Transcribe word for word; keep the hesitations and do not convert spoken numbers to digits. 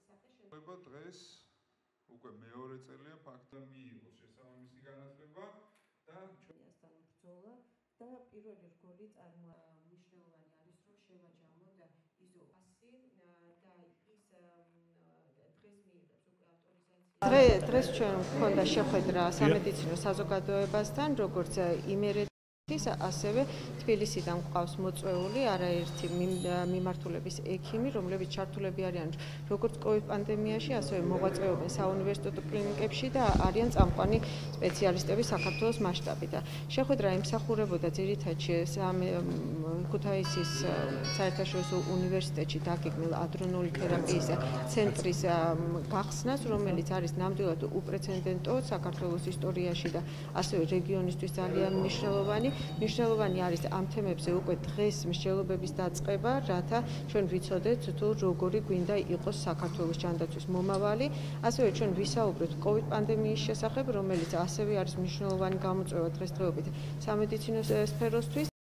შესახება დღეს უკვე მეორე წელია ფაქტობრივად მიიღო შესაბამისი განათლება და ჩვენთან ბრძოლა და პირველი რგოლი წარმონიშნულოვანი არის რომ შევაჯამო და იზო ასი და ის დღეს მიიღებს უკვე ავტორიზაციას. დღეს ჩვენ გვქონდა შეხვედრა სამედიცინო საზოგადოებასთან, როგორც იმერეთის ასევე თბილისიდან გვყავს მოწვეული არაერთი მიმართულების ექიმი, რომლებიც ჩართულები არიან როგორც კოვიდ პანდემიაში, ასევე მოღვაწეობენ საუნივერსიტეტო კლინიკებში და არიან წამყვანი სპეციალისტები საქართველოს მასშტაბით. შეხვედრა ემსახურებოდა ძირითადში ქუთაისის საერთაშორისო უნივერსიტეტში დაგეგმილ ადრონული თერაპიის ცენტრის გახსნას, რომელიც არის ნამდვილად უპრეცედენტო საქართველოს ისტორიაში და ასევე რეგიონისთვის ძალიან მნიშვნელოვანი. მნიშვნელოვანი არის ამ თემებზე უკვე დღეს მსჯელობების დაწყება, რათა ჩვენ ვიცოდეთ თუ როგორი გვინდა იყოს საქართველოს ჯანდაცვის მომავალი. ასევე ჩვენ ვისაუბრეთ კოვიდ პანდემიის შესახებ, რომელიც ასევე არის მნიშვნელოვანი გამოწვევა დღესდღეობით სამედიცინო სფეროსთვის.